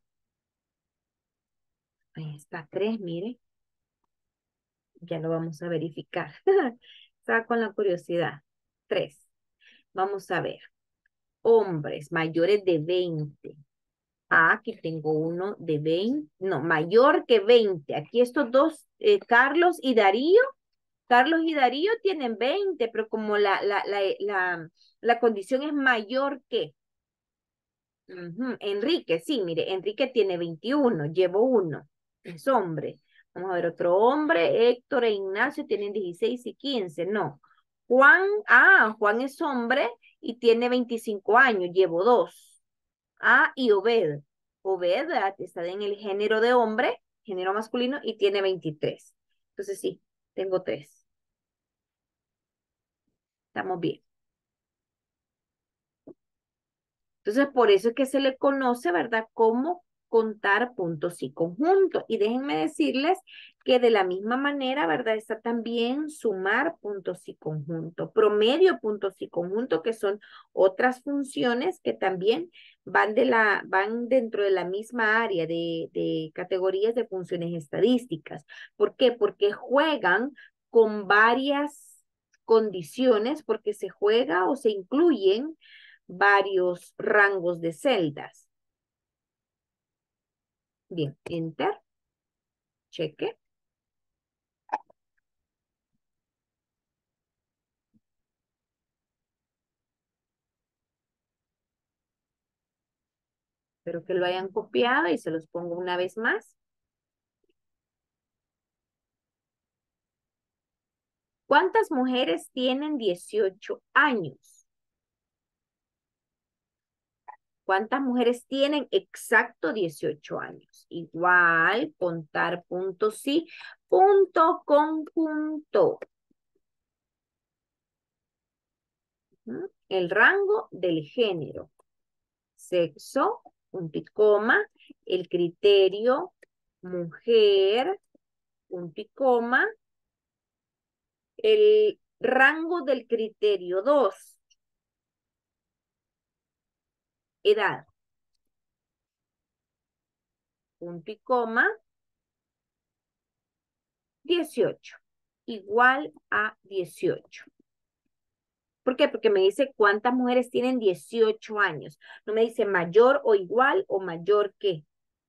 Ahí está, tres, mire. Ya lo vamos a verificar. Está con la curiosidad. Tres. Vamos a ver. Hombres mayores de veinte. Ah, aquí tengo uno de veinte. No, mayor que veinte. Aquí estos dos, eh, Carlos y Darío. Carlos y Darío tienen veinte, pero como la, la, la, la, la condición es mayor que. Ujú. Enrique, sí, mire, Enrique tiene veintiuno, llevo uno, es hombre. Vamos a ver otro hombre, Héctor e Ignacio tienen dieciséis y quince, no. Juan, ah, Juan es hombre y tiene veinticinco años, llevo dos. Ah, y Obed, Obed ¿verdad? Está en el género de hombre, género masculino, y tiene veintitrés. Entonces sí, tengo tres. Estamos bien. Entonces, por eso es que se le conoce, ¿verdad? Como contar puntos y conjuntos. Y déjenme decirles que de la misma manera, ¿verdad? Está también sumar puntos y conjuntos, promedio puntos y conjuntos, que son otras funciones que también van, de la, van dentro de la misma área de, de categorías de funciones estadísticas. ¿Por qué? Porque juegan con varias condiciones, porque se juega o se incluyen varios rangos de celdas. Bien, enter. Cheque. Espero que lo hayan copiado y se los pongo una vez más. ¿Cuántas mujeres tienen dieciocho años? ¿Cuántas mujeres tienen exacto dieciocho años? Igual, contar punto sí, punto conjunto. El rango del género. Sexo, punto y coma. El criterio, mujer, punto y coma. El rango del criterio dos. Edad. Punto y coma. dieciocho. Igual a dieciocho. ¿Por qué? Porque me dice cuántas mujeres tienen dieciocho años. No me dice mayor o igual o mayor que.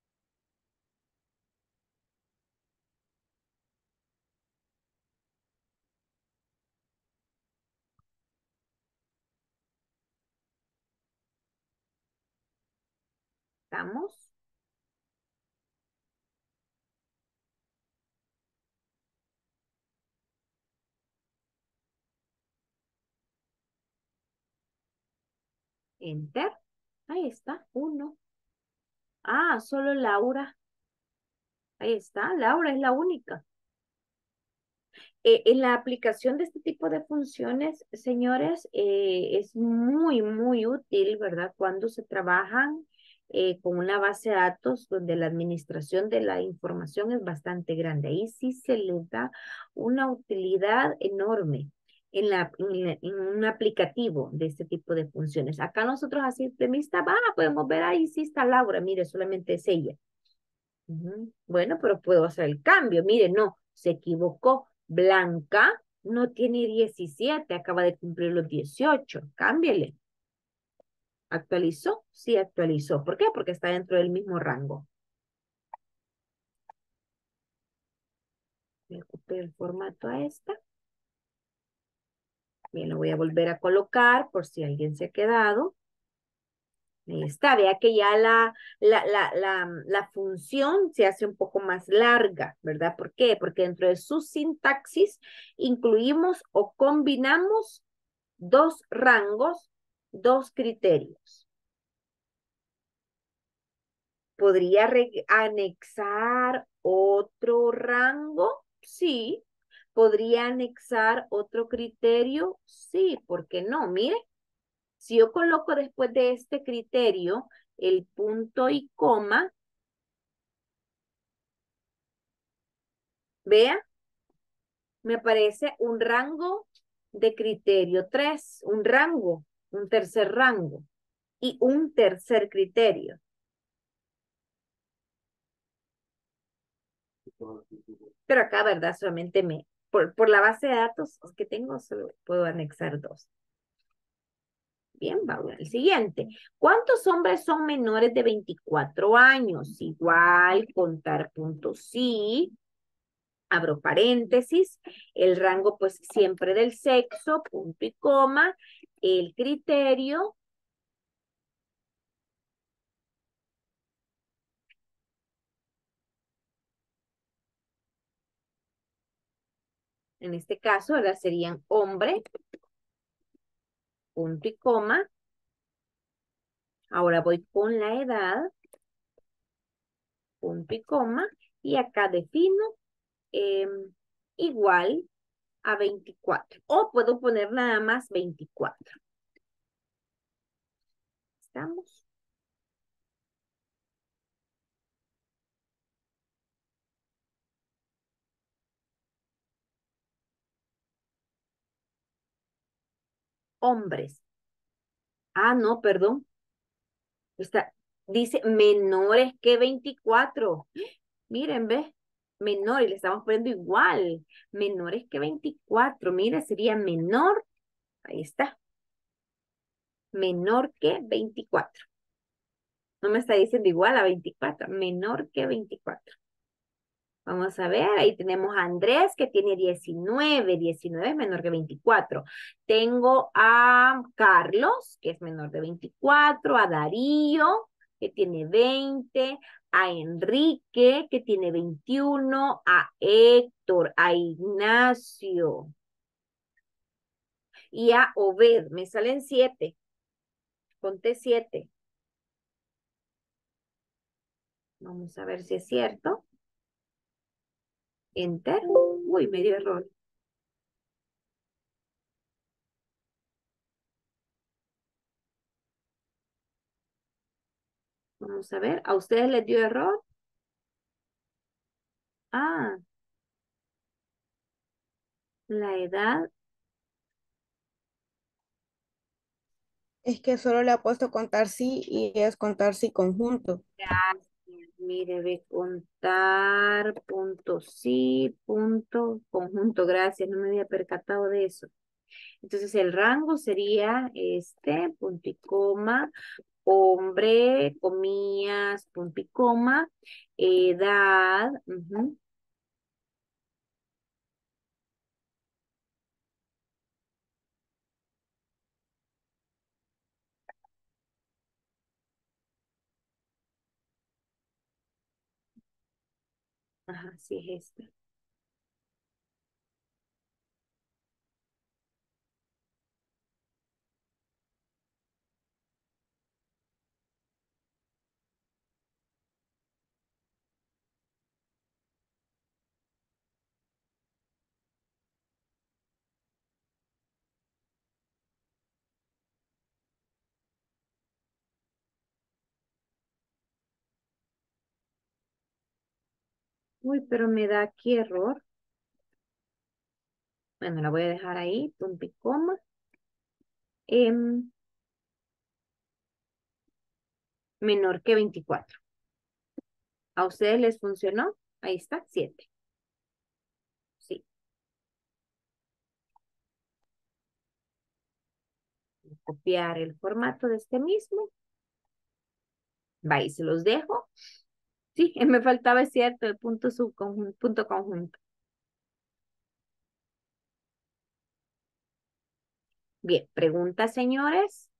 ¿Estamos? Enter. Ahí está, uno. Ah, solo Laura. Ahí está, Laura es la única. Eh, en la aplicación de este tipo de funciones, señores, eh, es muy, muy útil, ¿verdad? Cuando se trabajan eh, con una base de datos donde la administración de la información es bastante grande. Ahí sí se le da una utilidad enorme en, la, en, la- en un aplicativo de este tipo de funciones. Acá nosotros a simple vista, va, podemos ver ahí sí está Laura, mire, solamente es ella. Ujú. Bueno, pero puedo hacer el cambio. Mire, no, se equivocó. Blanca no tiene diecisiete, acaba de cumplir los dieciocho. Cámbiele. ¿Actualizó? Sí, actualizó. ¿Por qué? Porque está dentro del mismo rango. Me ocupé el formato a esta. Bien, lo voy a volver a colocar por si alguien se ha quedado. Ahí está, vea que ya la, la, la, la, la función se hace un poco más larga, ¿verdad? ¿Por qué? Porque dentro de su sintaxis incluimos o combinamos dos rangos, dos criterios. ¿Podría re- anexar otro rango? Sí. ¿Podría anexar otro criterio? Sí, ¿por qué no? Mire, si yo coloco después de este criterio el punto y coma, vea, me aparece un rango de criterio tres, un rango, un tercer rango y un tercer criterio. Pero acá, ¿verdad? Solamente me, por, por la base de datos que tengo, solo puedo anexar dos. Bien, vamos al siguiente. ¿Cuántos hombres son menores de veinticuatro años? Igual, contar puntos sí. Abro paréntesis. El rango, pues, siempre del sexo, punto y coma. El criterio. En este caso, ¿verdad? Serían hombre, punto y coma. Ahora voy con la edad, punto y coma. Y acá defino eh, igual a veinticuatro. O puedo poner nada más veinticuatro. ¿Estamos? Hombres. Ah, no, perdón. Está, dice menores que veinticuatro. Miren, ¿ves? Menor, y le estamos poniendo igual. Menores que veinticuatro. Mira, sería menor. Ahí está. Menor que veinticuatro. No me está diciendo igual a veinticuatro. Menor que veinticuatro. Vamos a ver, ahí tenemos a Andrés que tiene diecinueve, diecinueve es menor que veinticuatro. Tengo a Carlos, que es menor de veinticuatro, a Darío, que tiene veinte, a Enrique, que tiene veintiuno, a Héctor, a Ignacio y a Obed. Me salen siete. Conté siete. Vamos a ver si es cierto. Enter. Uy, me dio error. Vamos a ver. ¿A ustedes les dio error? Ah, la edad.
Es que solo le ha puesto contar sí y es contar sí conjunto.
Gracias. Mire, ve contar, punto sí, punto conjunto. Gracias, no me había percatado de eso. Entonces el rango sería este, punto y coma, hombre, comillas, punto y coma, edad, ujú. Ajá, sí es este. Uy, pero me da aquí error. Bueno, la voy a dejar ahí, punto y coma. Em, menor que veinticuatro. ¿A ustedes les funcionó? Ahí está, siete. Sí. Voy a copiar el formato de este mismo. Va, y se los dejo. Sí, me faltaba, es cierto, el punto subconjunto, punto conjunto. Bien, preguntas, señores.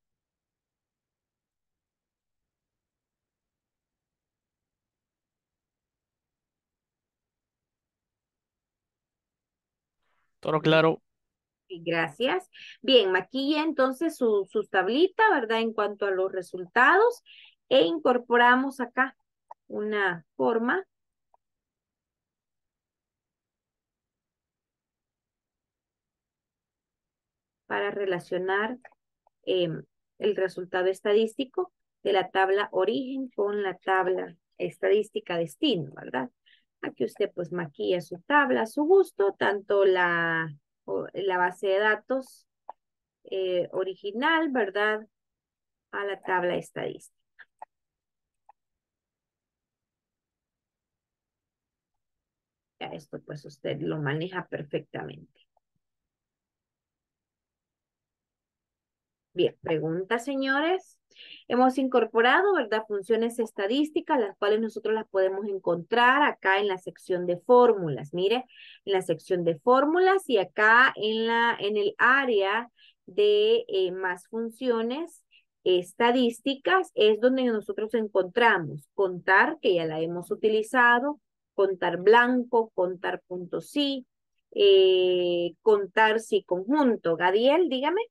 Todo claro.
Sí, gracias. Bien, maquilla entonces su, su tablita, ¿verdad? En cuanto a los resultados e incorporamos acá una forma para relacionar em, el resultado estadístico de la tabla origen con la tabla estadística destino, ¿verdad? Aquí usted pues maquilla su tabla a su gusto, tanto la, o- la base de datos eh, original, ¿verdad? A la tabla estadística. Ya esto pues usted lo maneja perfectamente. Bien, pregunta, señores. Hemos incorporado, ¿verdad? Funciones estadísticas, las cuales nosotros las podemos encontrar acá en la sección de fórmulas. Mire, en la sección de fórmulas y acá en, la, en el área de eh, más funciones estadísticas es donde nosotros encontramos contar, que ya la hemos utilizado, contar blanco, contar punto sí, eh, contar sí conjunto. Gadiel, dígame.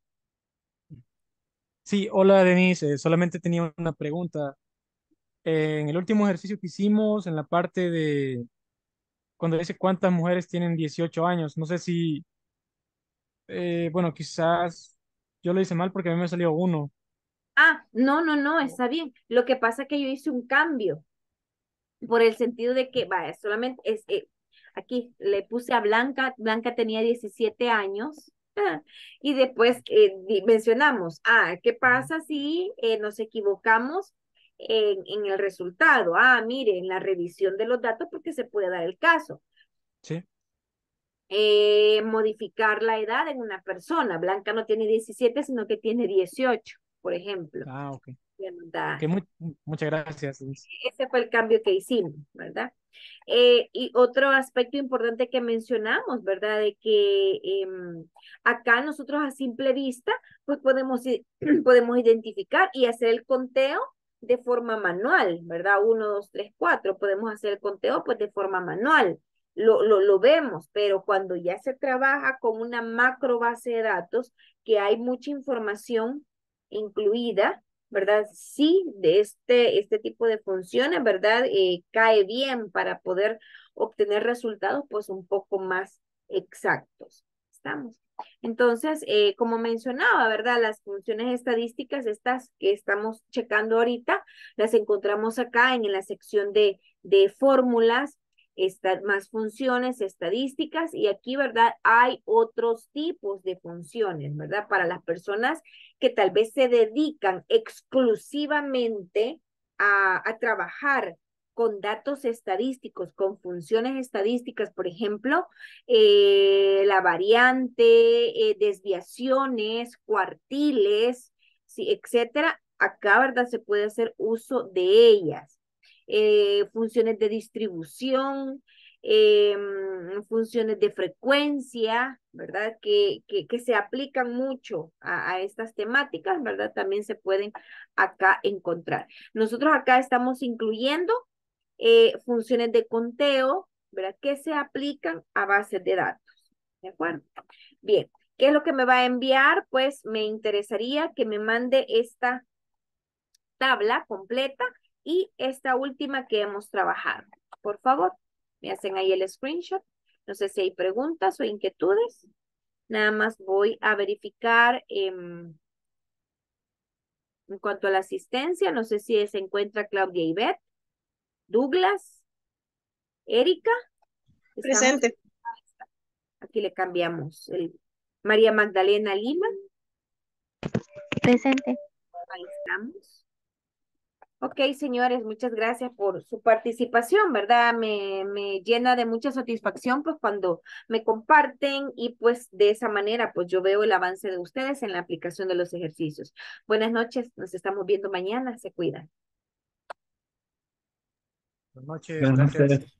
Sí, hola Denise, eh, solamente tenía una pregunta. Eh, en el último ejercicio que hicimos, en la parte de cuando dice cuántas mujeres tienen dieciocho años, no sé si, eh, bueno, quizás yo lo hice mal porque a mí me salió uno.
Ah, no, no, no, está bien. Lo que pasa es que yo hice un cambio por el sentido de que, vaya, solamente es, eh, aquí le puse a Blanca, Blanca tenía diecisiete años, ah, y después eh, di- mencionamos, ah, ¿qué pasa si eh, nos equivocamos en, en el resultado? Ah, mire, en la revisión de los datos, porque se puede dar el caso.
Sí.
Eh, modificar la edad en una persona. Blanca no tiene diecisiete, sino que tiene dieciocho, por ejemplo.
Ah, ok.
Ya nos da-
Ok, mu- muchas gracias, Denise.
ese fue el cambio que hicimos, ¿verdad? Eh, y otro aspecto importante que mencionamos, ¿verdad? De que eh, acá nosotros a simple vista, pues podemos, podemos identificar y hacer el conteo de forma manual, ¿verdad? Uno, dos, tres, cuatro, podemos hacer el conteo pues de forma manual. Lo, lo, lo vemos, pero cuando ya se trabaja con una macro base de datos, que hay mucha información incluida, ¿verdad? Sí, de este, este tipo de funciones, ¿verdad? Eh, cae bien para poder obtener resultados pues un poco más exactos. ¿Estamos? Entonces, eh, como mencionaba, ¿verdad? Las funciones estadísticas, estas que estamos checando ahorita, las encontramos acá en la sección de, de fórmulas esta- más funciones estadísticas y aquí, ¿verdad? Hay otros tipos de funciones, ¿verdad? Para las personas que tal vez se dedican exclusivamente a, a trabajar con datos estadísticos, con funciones estadísticas, por ejemplo, eh, la variante, eh, desviaciones, cuartiles, sí, etcétera. Acá, ¿verdad? Se puede hacer uso de ellas. Eh, funciones de distribución, eh, funciones de frecuencia, ¿verdad? Que, que, que se aplican mucho a, a estas temáticas, ¿verdad? También se pueden acá encontrar. Nosotros acá estamos incluyendo eh, funciones de conteo, ¿verdad? Que se aplican a bases de datos, ¿de acuerdo? Bien, ¿qué es lo que me va a enviar? Pues me interesaría que me mande esta tabla completa y esta última que hemos trabajado. Por favor, me hacen ahí el screenshot. No sé si hay preguntas o inquietudes. Nada más voy a verificar eh, en cuanto a la asistencia. No sé si se encuentra Claudia Ivette, Douglas, Erika. ¿Estamos?
Presente.
Aquí le cambiamos. El María Magdalena Lima.
Presente.
Ahí estamos. Ok, señores, muchas gracias por su participación, ¿verdad? Me, me llena de mucha satisfacción, pues, cuando me comparten y, pues, de esa manera, pues, yo veo el avance de ustedes en la aplicación de los ejercicios. Buenas noches, nos estamos viendo mañana, se cuidan.
Buenas noches,
Buenas
gracias.
noches.